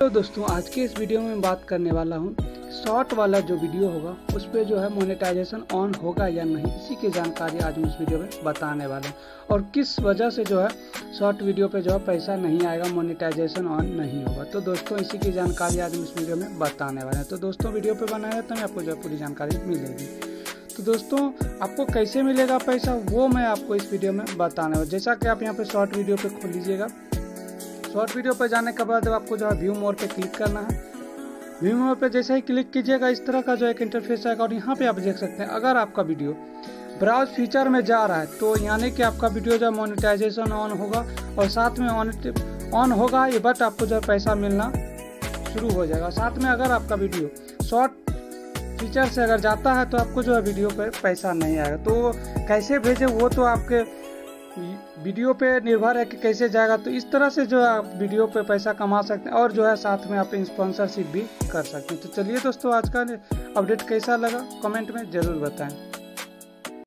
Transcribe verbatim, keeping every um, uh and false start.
तो दोस्तों आज के इस वीडियो में मैं बात करने वाला हूँ शॉर्ट वाला जो वीडियो होगा उस पर जो है मोनेटाइजेशन ऑन होगा या नहीं, इसी की जानकारी आज मैं इस वीडियो में बताने वाला हूँ और किस वजह से जो है शॉर्ट वीडियो पे जो है पैसा नहीं आएगा, मोनेटाइजेशन ऑन नहीं होगा। तो दोस्तों इसी की जानकारी आज हम इस वीडियो में बताने वाले हैं। तो दोस्तों वीडियो पे बनाया तो आपको जो है पूरी जानकारी मिलेगी। तो दोस्तों आपको कैसे मिलेगा पैसा वो मैं आपको इस वीडियो में बताने वाला। जैसा कि आप यहाँ पे शॉर्ट वीडियो पे खोल लीजिएगा। शॉर्ट वीडियो पर जाने के बाद आपको जो है व्यू मोर पे क्लिक करना है। व्यू मोर पे जैसे ही क्लिक कीजिएगा इस तरह का जो एक इंटरफेस आएगा और यहाँ पे आप देख सकते हैं अगर आपका वीडियो ब्राउज फीचर में जा रहा है तो यानी कि आपका वीडियो जो मोनेटाइजेशन ऑन होगा और साथ में ऑन ऑन होगा ये बट आपको जो पैसा मिलना शुरू हो जाएगा। साथ में अगर आपका वीडियो शॉर्ट फीचर से अगर जाता है तो आपको जो है वीडियो पर पैसा नहीं आएगा। तो कैसे भेजे वो तो आपके वीडियो पे निर्भर है कि कैसे जाएगा। तो इस तरह से जो है आप वीडियो पे पैसा कमा सकते हैं और जो है साथ में आप स्पॉन्सरशिप भी कर सकते हैं। तो चलिए दोस्तों आज का अपडेट कैसा लगा कमेंट में ज़रूर बताएं।